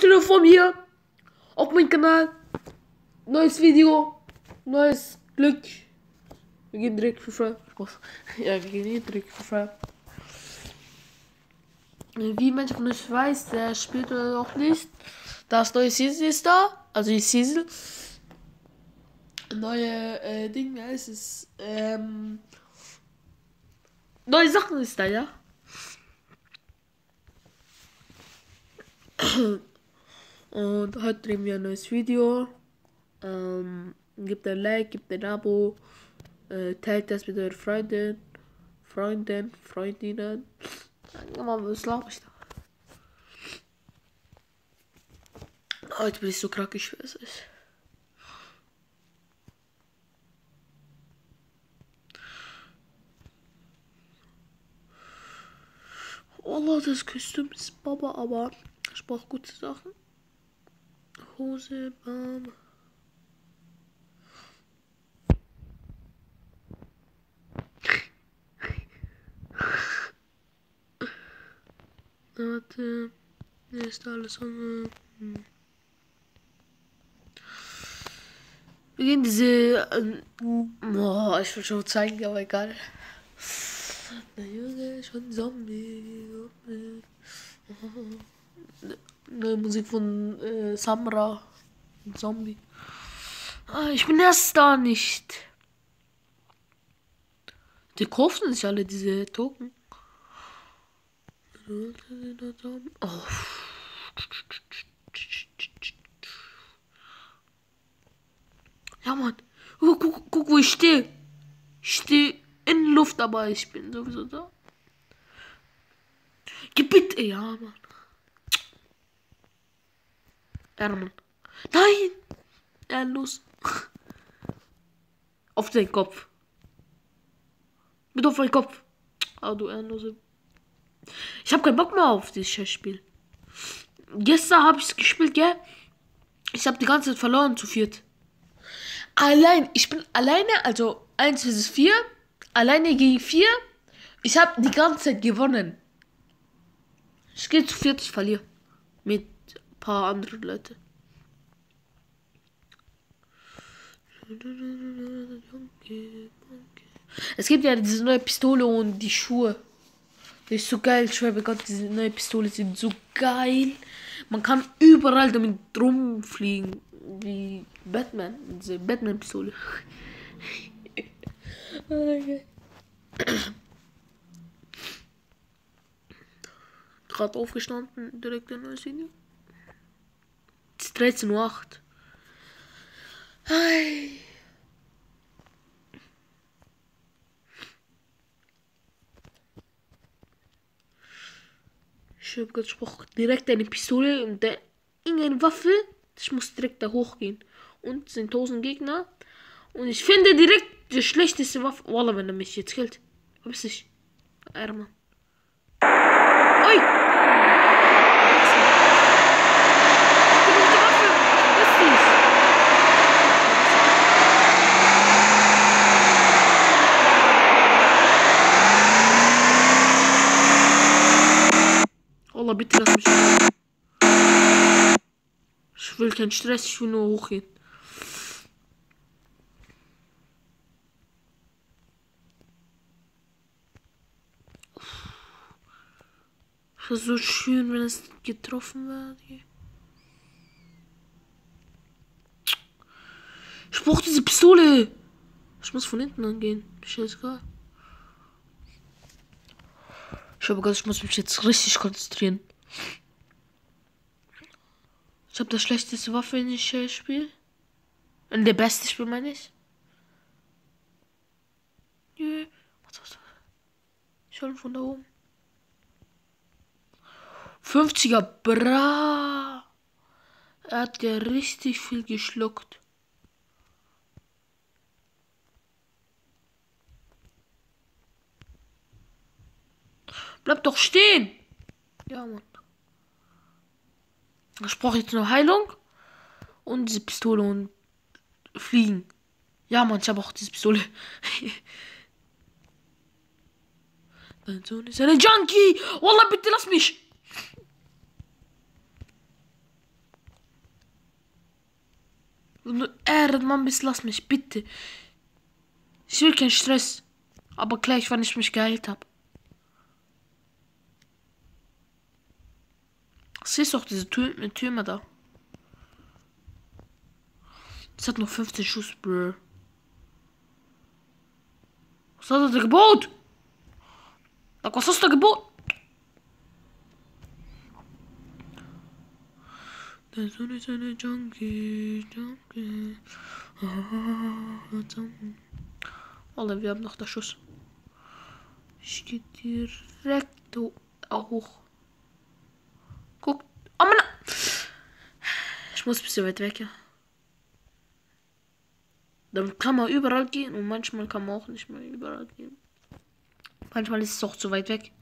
Leute von mir auf meinem Kanal. Neues Video, neues Glück. Wir gehen direkt für frei. Ja, wir gehen hier direkt für frei. Wie manche von euch weiß, der spielt oder auch nicht. Das neue Season ist da. Also die Season. Neue Ding, wie heißt es? Neue Sachen ist da, ja. Und heute drehen wir ein neues Video. Gebt ein Like, gebt ein Abo. Teilt das mit euren Freundinnen. Ja, Mann, was laber ich da? Heute bin ich so krank, ich weiß es. Oh, das Kostüm ist Baba, aber ich brauche gute Sachen. Hose, Bam. Warte, hier ist alles an. Wir gehen diese. Ich will schon zeigen, aber egal. Der Junge ist schon Zombie. Neue Musik von Samra. Zombie. Ich bin erst da nicht. Die kaufen sich alle diese Token. Oh. Ja, Mann. Guck, wo ich stehe. Ich stehe in Luft, aber ich bin sowieso da. Gebiet, ja, Mann. Mann. Nein! Los. Auf den Kopf. Mit auf meinen Kopf. Ah, du Ehrenlose. Ich habe keinen Bock mehr auf dieses Scheißspiel. Gestern habe ich es gespielt, gell? Ich habe die ganze Zeit verloren zu viert. Ich bin alleine, also 1 vs 4. Alleine gegen 4. Ich habe die ganze Zeit gewonnen. Ich gehe zu viert, ich verliere. Mit ein paar anderen Leuten. Es gibt ja diese neue Pistole und die Schuhe. Das ist so geil. Ich schwöre Gott, diese neue Pistole sind so geil. Man kann überall damit rumfliegen. Wie Batman. Diese Batman-Pistole. Okay. Gerade aufgestanden. Direkt ein neues Video. Es ist 13:08 Uhr. Hi. Ich habe gerade gesprochen, direkt eine Pistole und irgendeine Waffe. Ich muss direkt da hochgehen. Und es sind 1000 Gegner. Und ich finde direkt die schlechteste Waffe. Wallah, wenn er mich jetzt killt. Hab ich. Mann. Oi! Allah, bitte lass mich. Ich will keinen Stress, ich will nur hochgehen. Das ist so schön, wenn es getroffen wird. Ich brauche diese Pistole. Ich muss von hinten angehen. Scheißegal. Ich muss mich jetzt richtig konzentrieren. Ich habe das schlechteste Waffe in dem Spiel. In der beste Spiel, meine ich. Was? Schon von da oben. 50er, bra. Er hat ja richtig viel geschluckt. Bleib doch stehen. Ja, Mann. Ich brauche jetzt nur Heilung. Und diese Pistole und fliegen. Ja, Mann, ich habe auch diese Pistole. Dein Sohn ist eine Junkie. Wallah, bitte lass mich. Mann, bis lass mich, bitte. Ich will keinen Stress. Aber gleich, wann ich mich geheilt habe. Siehst du auch diese Türme da? Das hat noch 15 Schuss, bro. Was hat er Gebot? Was hast du Gebot? Der Sonne ist eine Junkie. Alter, wir haben noch den Schuss. Ich gehe direkt hoch. Guck. Oh Mann. Ich muss ein bisschen weit weg, ja. Dann kann man überall gehen und manchmal kann man auch nicht mehr überall gehen. Manchmal ist es auch zu weit weg.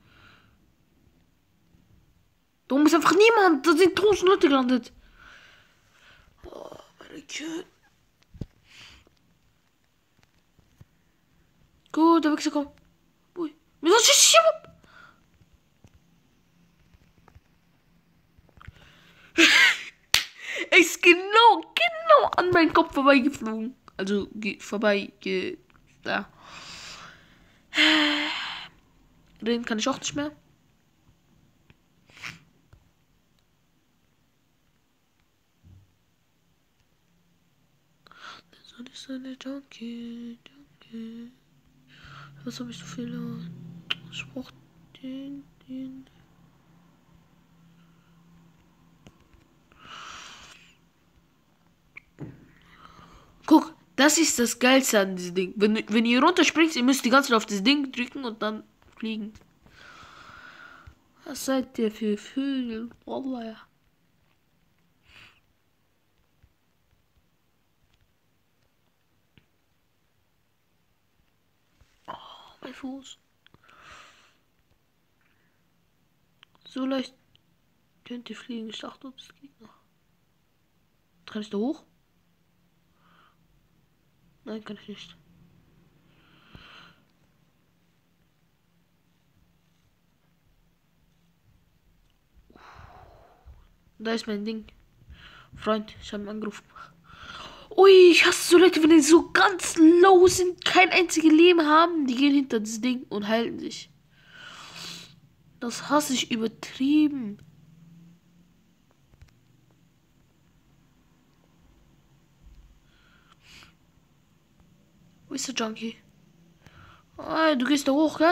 Da oben ist einfach niemand. Da sind 1000 Leute gelandet. Oh, meine Güte. Gut, der Wichser kommt. Ui. Wieso schießt ich hier? Er ist genau an meinen Kopf vorbeigeflogen. Also, da. Reden kann ich auch nicht mehr. Der Sonne ist eine Junkie. Was habe ich so viel? Ich brauch den. Guck, das ist das Geilste an diesem Ding. Wenn ihr runterspringt, ihr müsst die ganze Zeit auf das Ding drücken und dann fliegen. Was seid ihr für Vögel? Wallah, ja. Oh, mein Fuß. So leicht könnt ihr fliegen. Ich dachte, das geht noch. Kann ich da hoch? Nein, kann ich nicht. Da ist mein Ding. Freund, ich habe ihn angerufen. Ui, ich hasse so Leute, wenn die so ganz low sind, kein einziges Leben haben, die gehen hinter das Ding und heilen sich. Das hasse ich übertrieben. Wo ist der Junkie? Ah, du gehst da hoch, gell?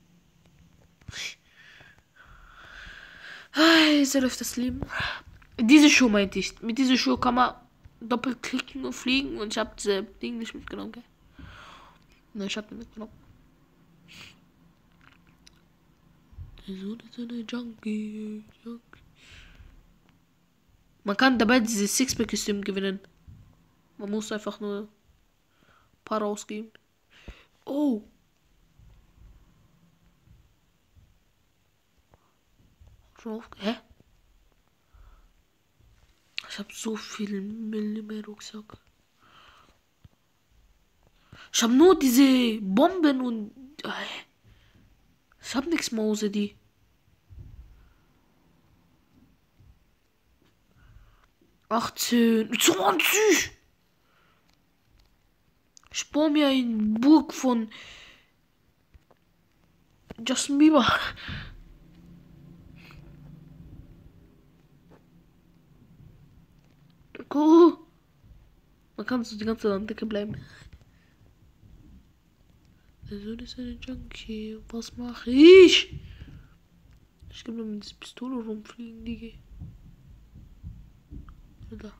Ah, so läuft das Leben. Diese Schuhe meinte ich. Mit dieser Schuhe kann man doppelt klicken und fliegen und ich habe das Ding nicht mitgenommen, gell? Nein, ich habe nicht mitgenommen. So eine Junkie. Man kann dabei dieses Sixpack-Kostüm gewinnen. Man muss einfach nur ein paar rausgeben. Oh. Hä? Ich habe so viel Müll in meinem Rucksack. Ich habe nur diese Bomben und... Ich habe nichts mehr außer die. ...18... 20! Ich baue mir eine Burg von... Justin Bieber. Cool. Man kann so die ganze Zeit an Decke bleiben. Der Sohn ist eine Junkie. Was mache ich? Ich kann nur mit dieser Pistole rumfliegen, Digga. Da.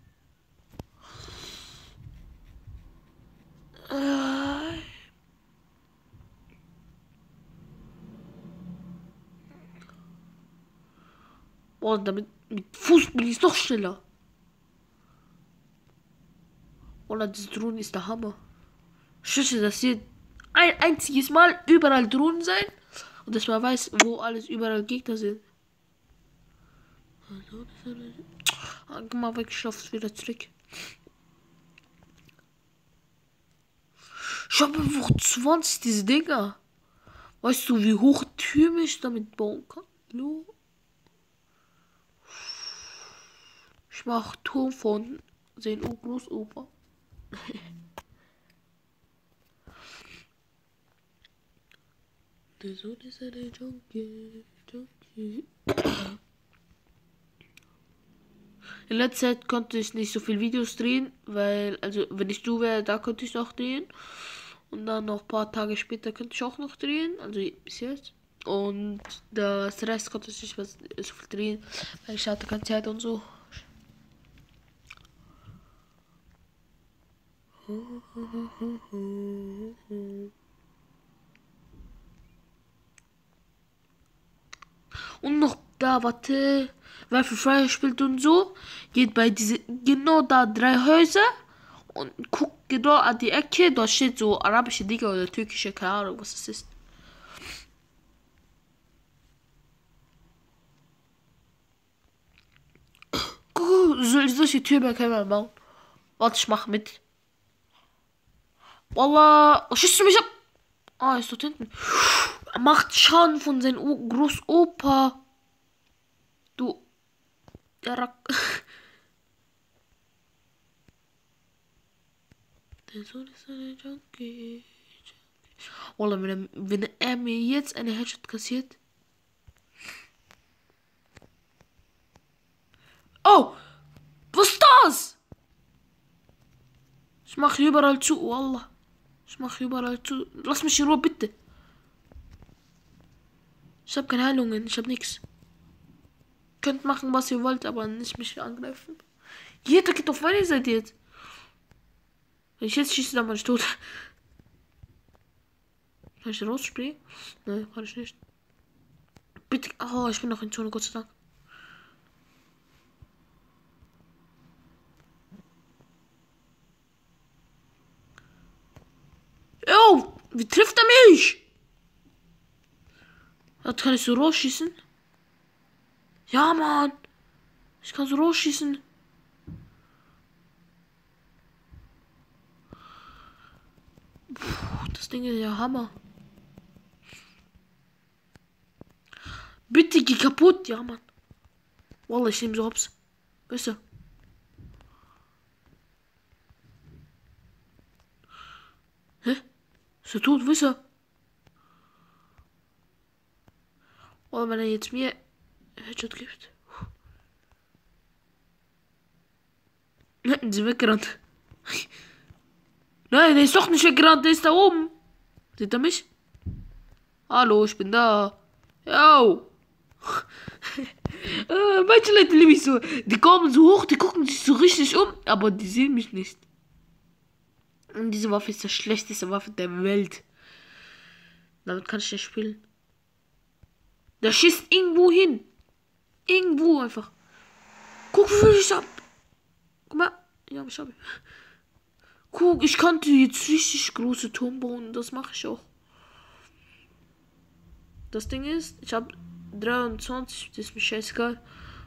Boah, damit mit Fuß bin ich noch schneller. Oder diese Drohne ist der Hammer. Schüsse, dass hier ein einziges Mal überall Drohnen sein und dass man weiß, wo alles überall Gegner sind. Guck mal, weggeschafft, wieder zurück. Ich habe einfach 20 diese Dinger. Weißt du, wie hoch Türme ich damit bauen kann? Ich mache Turm von sein Großopa. Der Sohn ist eine Junkie. In letzter Zeit konnte ich nicht so viel Videos drehen, weil, also wenn ich du wäre, da könnte ich noch drehen. Und dann noch ein paar Tage später könnte ich auch noch drehen, also bis jetzt. Und das Rest konnte ich nicht mehr so viel drehen, weil ich hatte keine Zeit und so. Und noch da, warte, wer für Freier spielt und so, geht bei diese genau da 3 Häuser und guckt genau an die Ecke, da steht so arabische Liga oder türkische, keine Ahnung, was das ist. Guck, solche Türme kann man bauen. Warte, ich mach mit. Wallah, schießt du mich ab? Ah, ist dort hinten. Er macht Schaden von seinem Großopa. Du. Der Rack. Der Sohn ist eine Junkie. Wallah, wenn er mir jetzt eine Headshot kassiert. Oh! Was ist das? Ich mache überall zu, Wallah. Ich mache überall zu. Lass mich in Ruhe, bitte. Ich habe keine Heilungen, ich habe nichts. Könnt machen, was ihr wollt, aber nicht mich angreifen. Jeder geht auf meine Seite jetzt. Wenn ich jetzt schieße, dann bin ich tot. Kann ich rausspringen? Nein, kann ich nicht. Bitte. Oh, ich bin noch in Zone, Gott sei Dank. Oh, wie trifft er mich? Jetzt kann ich so rausschießen. Ja, Mann. Ich kann so rausschießen. Puh, das Ding ist ja Hammer. Bitte geh kaputt. Ja, Mann. Wallah, ich nehme so hops. Weißt du? Hä? Ist er tot? Weißt du? Wallah, wenn er jetzt mir Headshot gibt. Hätten sie weggerannt. Nein, der ist doch nicht weggerannt, der ist da oben. Seht ihr mich? Hallo, ich bin da. Yo. Manche Leute liebe ich so. Die kommen so hoch, die gucken sich so richtig um, aber die sehen mich nicht. Und diese Waffe ist die schlechteste Waffe der Welt. Damit kann ich nicht spielen. Der schießt irgendwo hin. Irgendwo einfach. Guck, wie viel ich hab. Guck mal. Ja, ich hab. Guck, ich konnte jetzt richtig große Turm bauen. Das mache ich auch. Das Ding ist, ich habe 23. Das ist mir scheißegal.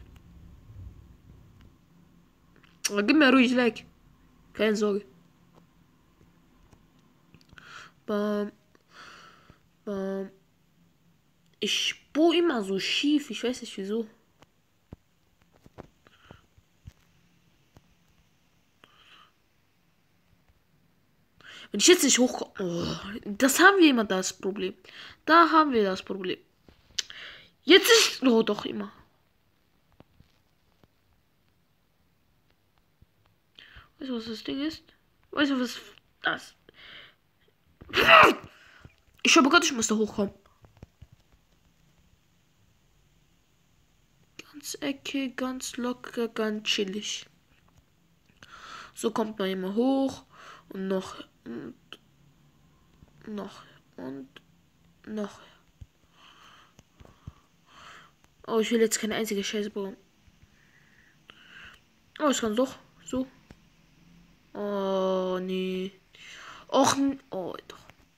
Aber gib mir ruhig Like. Keine Sorge. Bam. Bam. Ich bohre immer so schief. Ich weiß nicht wieso. Wenn ich jetzt nicht hochkomme. Oh, das haben wir immer das Problem. Da haben wir das Problem. Jetzt ist. Oh, doch immer. Weißt du, was das Ding ist? Weißt du, was das? Ich habe Gott, ich muss da hochkommen. Ganz Ecke, ganz locker, ganz chillig. So kommt man immer hoch und noch und noch und noch. Oh, ich will jetzt keine einzige Scheiße bauen. Oh, ich kann doch so. Oh, nee. Och, oh, doch.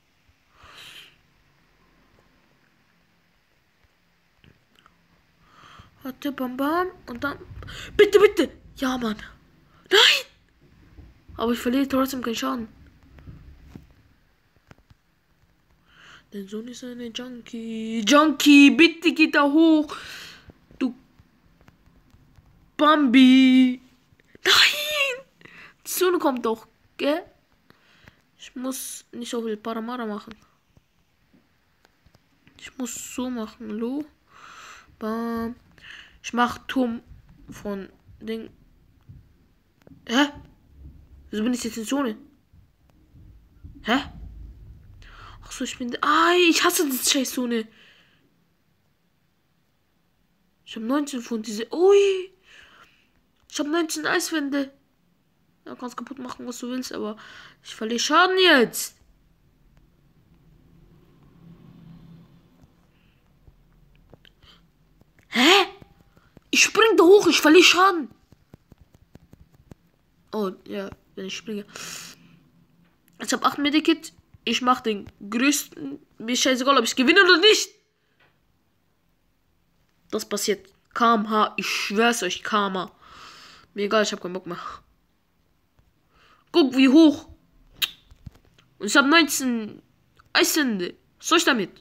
Warte, bam, bam. Und dann. Bitte, bitte. Ja, Mann. Nein. Aber ich verliere trotzdem keinen Schaden. Dein Sohn ist eine Junkie. Junkie, bitte geht da hoch. Du Bambi. Nein. Die Sonne kommt doch, gell? Ich muss nicht so viel Paramara machen. Ich muss so machen, lo. Bam. Ich mach Turm von Ding. Hä? Wieso bin ich jetzt in Zone? Hä? Achso, ich bin. Ich hasse diese Scheißzone. Ich habe 19 von diese. Ui! Ich habe 19 Eiswände. Du kannst kaputt machen, was du willst, aber ich verliere Schaden jetzt. Hä? Ich spring da hoch, ich verliere Schaden. Oh, ja, wenn ich springe. Ich habe 8 Medikit. Ich mache den größten. Mir ist scheißegal, ob ich gewinne oder nicht. Das passiert. KMH, ich schwör's euch, Karma. Mir egal, ich habe keinen Bock mehr. Guck, wie hoch. Und ich habe 19 Eiswände. Was soll ich damit?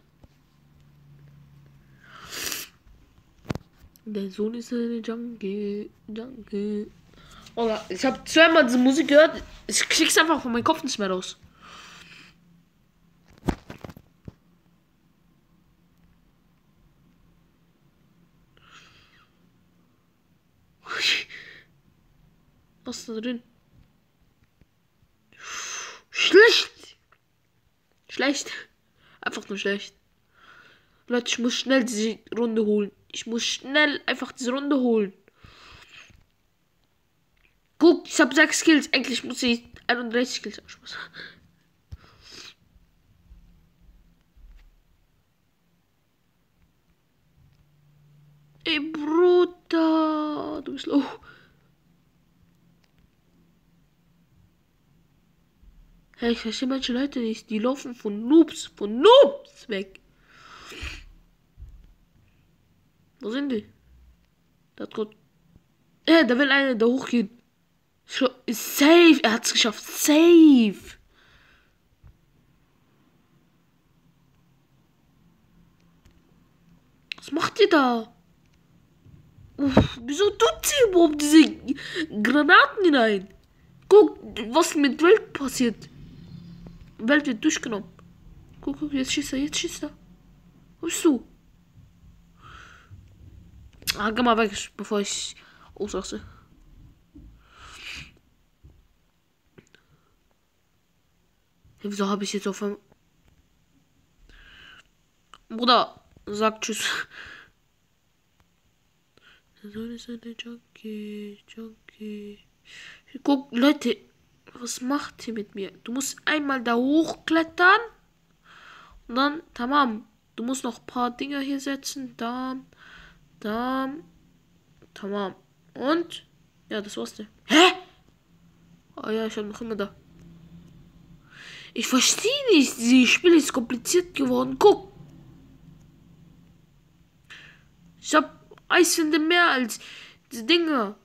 Der Sohn ist eine Junkie. Oh, ich habe zweimal diese Musik gehört. Ich krieg's einfach von meinem Kopf nicht mehr raus. Was ist da drin? Schlecht. Schlecht. Einfach nur schlecht. Leute, ich muss schnell diese Runde holen. Ich muss schnell einfach diese Runde holen. Guck, ich habe 6 Kills. Eigentlich muss ich 31 Kills abschließen. Ey, Bruder. Du bist low. Hey, ich verstehe manche Leute nicht. Die laufen von Noobs weg. Wo sind die? Da kommt. Da will einer da hochgehen. Safe. Er hat's geschafft. Safe. Was macht ihr da? Wieso tut sie überhaupt diese Granaten hinein? Guck, was mit Welt passiert. Welt wird durchgenommen. Guck, jetzt schießt er. Wo bist du? Geh mal weg, bevor ich ausraste. Wieso habe ich jetzt auf einmal... Bruder, sag tschüss. So ist eine Junkie. Guck, Leute, was macht ihr mit mir? Du musst einmal da hochklettern. Und dann, tamam. Du musst noch ein paar Dinger hier setzen. Tamam. Und? Ja, das war's denn. Hä? Oh ja, ich habe noch immer da. Ich verstehe nicht. Dieses Spiel ist kompliziert geworden. Guck. Ich habe Eiswände mehr als diese Dinger.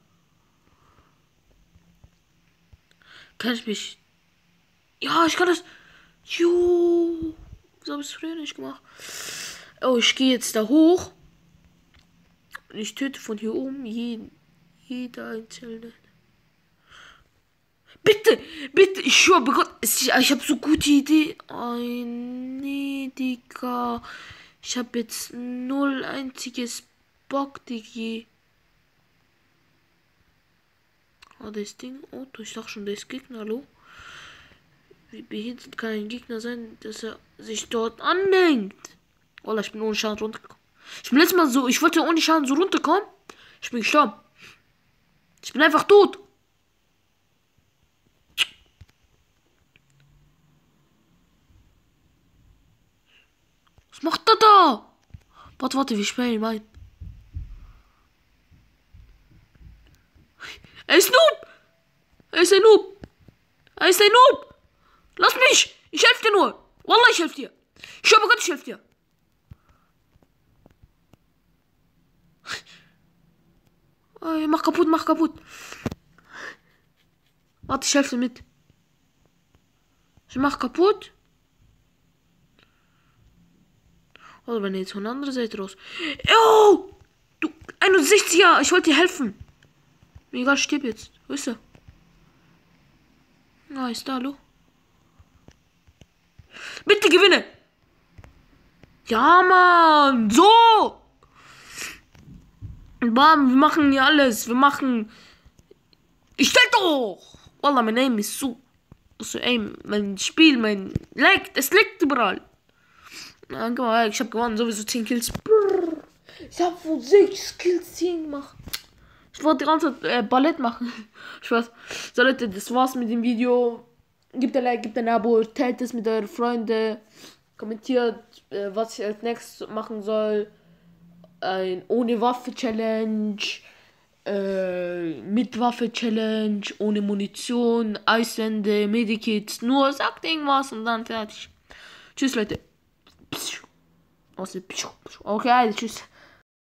Kann ich mich... Ja, ich kann das... Jo. Wieso habe ich es früher nicht gemacht? Oh, ich gehe jetzt da hoch. Und ich töte von hier oben jeder einzelne. Bitte, ich schwöre bei Gott, ich habe so gute Idee. Oh, nee, Digga. Ich habe jetzt 0 einziges Bock, Digi. Oh, das Ding. Oh, ich dachte schon, der ist Gegner, hallo. Wie behindert kann ein Gegner sein, dass er sich dort andenkt? Oh, ich bin ohne Schaden runtergekommen. Ich bin letztes Mal so, ich wollte ohne Schaden so runterkommen. Ich bin gestorben. Ich bin einfach tot. Was macht er da? Warte, wie sperre ihn ein? Er ist Noob! Er ist ein Noob! Lass mich! Ich helfe dir nur! Wallah, ich helfe dir! Ich schwöre Gott, ich helfe dir! Oh, mach kaputt! Warte, ich helfe dir mit. Ich mach kaputt. Oder wenn jetzt von der anderen Seite raus. Oh! Du 61er! Ich wollte dir helfen! Mir egal, stirb jetzt. Wo ist er? Nice, da, hallo. Bitte gewinne! Ja, Mann! So! Bam, wir machen hier alles. Wir machen. Ich stell doch! Wallah, mein Aim ist so. Also, Aim, mein Spiel, mein. Es liegt überall. Na, guck mal, ich hab gewonnen, sowieso 10 Kills. Brrr. Ich hab von 6 Kills 10 gemacht. Ich wollte die ganze Zeit Ballett machen. Spaß. So, Leute, das war's mit dem Video. Gebt ein Like, gebt ein Abo, teilt es mit euren Freunden. Kommentiert, was ich als nächstes machen soll. Ein ohne Waffe Challenge. Mit Waffe Challenge. Ohne Munition. Eiswände, Medikits. Nur sagt irgendwas und dann fertig. Tschüss, Leute. Okay, tschüss.